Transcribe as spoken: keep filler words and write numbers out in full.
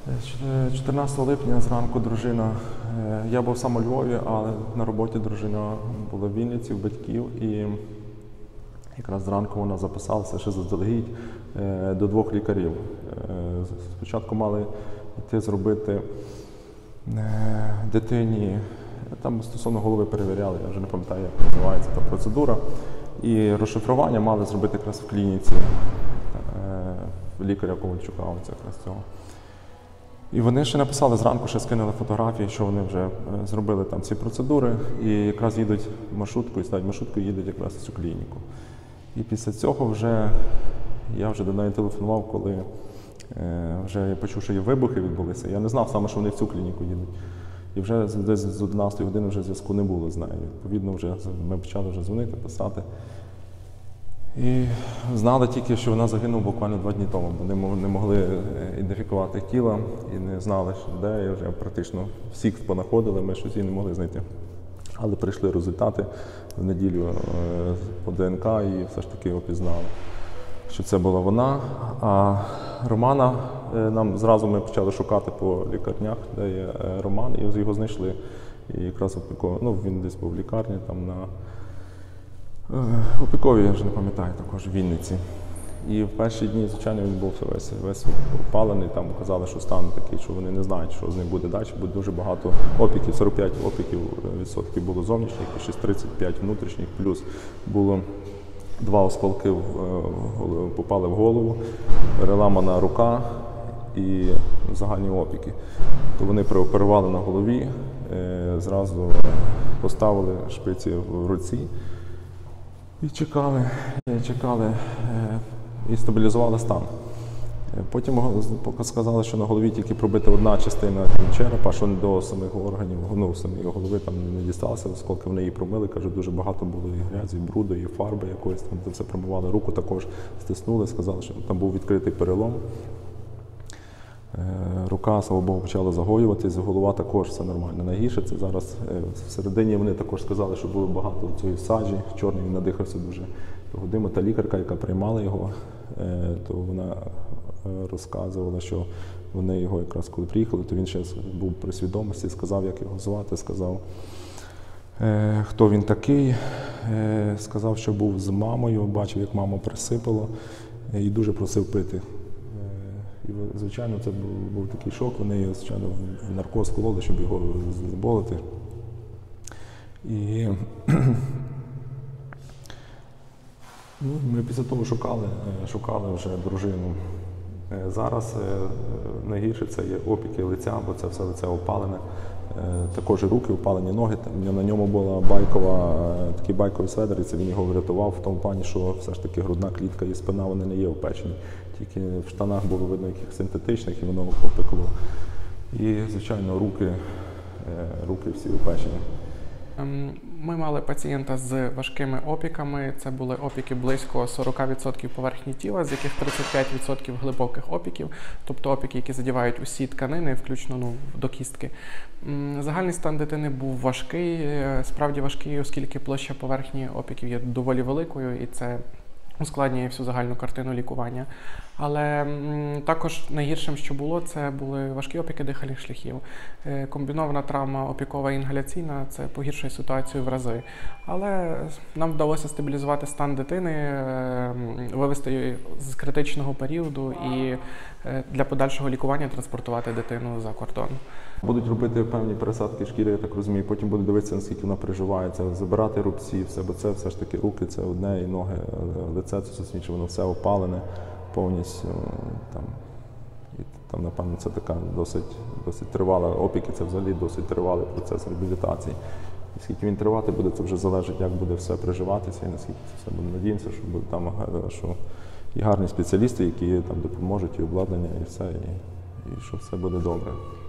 чотирнадцятого липня зранку дружина, я був сам у Львові, але на роботі дружина була в Вінниці, у батьків, і якраз зранку вона записалася ще заздалегідь до двох лікарів. Спочатку мали йти зробити дитині, там стосовно голови перевіряли, я вже не пам'ятаю, як називається та процедура, і розшифрування мали зробити якраз в клініці лікаря Ковальчука, оце якраз цього. І вони ще написали зранку, ще скинули фотографії, що вони вже зробили там ці процедури, і якраз їдуть маршруткою, ставлять маршрутку і їдуть якраз в цю клініку. І після цього вже я вже до неї телефонував, коли е, вже я почув, що є вибухи відбулися. Я не знав саме, що вони в цю клініку їдуть. І вже десь з одинадцятої години вже зв'язку не було з нею. Відповідно, вже ми почали вже дзвонити, писати. І знали тільки, що вона загинула буквально два дні тому, бо не могли ідентифікувати тіло і не знали, де. І вже практично всіх понаходили, ми щось її не могли знайти. Але прийшли результати в неділю по ДНК і все ж таки опізнали, що це була вона. А Романа, нам зразу ми почали шукати по лікарнях, де є Роман, і його знайшли. І якраз опіково, ну, він десь був в лікарні, там на Опікові, я вже не пам'ятаю, також в Вінниці. І в перші дні, звичайно, він був весь, весь опалений, там казали, що стан такий, що вони не знають, що з ним буде далі, буде дуже багато опіків, сорок п'ять опіків відсотків було зовнішніх, і ще тридцять п'ять внутрішніх, плюс було два осколки попали в голову, переламана рука і загальні опіки. То вони прооперували на голові, зразу поставили шпиці в руці. І чекали, чекали і стабілізували стан. Потім сказали, що на голові тільки пробита одна частина черепа, що до самих органів, ну, самої голови там не дісталося, оскільки вони її промили, кажуть, дуже багато було і грязі, і бруду, і фарби якоїсь, там це все промивали, руку також стиснули, сказали, що там був відкритий перелом. Рука, слава Богу, почала загоюватись, голова також, все нормально. Найгірше це зараз всередині вони також сказали, що було багато цієї сажі, чорний, він надихався дуже того диму. Та лікарка, яка приймала його, то вона розказувала, що вони його якраз коли приїхали, то він ще був при свідомості, сказав, як його звати, сказав, хто він такий, сказав, що був з мамою, бачив, як маму присипало, і дуже просив пити. І, звичайно, це був, був такий шок, вони його, звичайно, в наркоз кололи, щоб його знеболити. І ну, ми після того шукали, шукали вже дружину. Зараз найгірше це є опіки лиця, бо це все лице опалене. Також і руки, опалені ноги. На ньому була байкова, такий байковий сведер, і це він його врятував в тому плані, що все ж таки грудна клітка і спина, вони не є опечені. Тільки в штанах було видно яких синтетичних, і воно опекло. І, звичайно, руки, руки всі опечені. Ми мали пацієнта з важкими опіками. Це були опіки близько сорок відсотків поверхні тіла, з яких тридцять п'ять відсотків глибоких опіків, тобто опіки, які задівають усі тканини, включно ну, до кістки. Загальний стан дитини був важкий, справді важкий, оскільки площа поверхні опіків є доволі великою, і це ускладнює всю загальну картину лікування. Але м, також найгіршим, що було, це були важкі опіки дихальних шляхів. Е, комбінована травма опікова і інгаляційна – це погіршує ситуацію в рази. Але нам вдалося стабілізувати стан дитини, е, вивести її з критичного періоду і е, для подальшого лікування транспортувати дитину за кордон. Будуть робити певні пересадки шкіри, я так розумію, потім будуть дивитися, наскільки вона переживається, забирати рубці, все, бо це все ж таки руки, це одне, і ноги, лице, це все інше, воно все опалене повністю. Там, і там, напевно, це така досить, досить тривала, опіки, це взагалі досить тривалий процес реабілітації. І скільки він тривати буде, це вже залежить, як буде все переживатися, і наскільки це все буде. Надіємося, що буде там що і гарні спеціалісти, які там допоможуть, і обладнання, і все, і, і що все буде добре.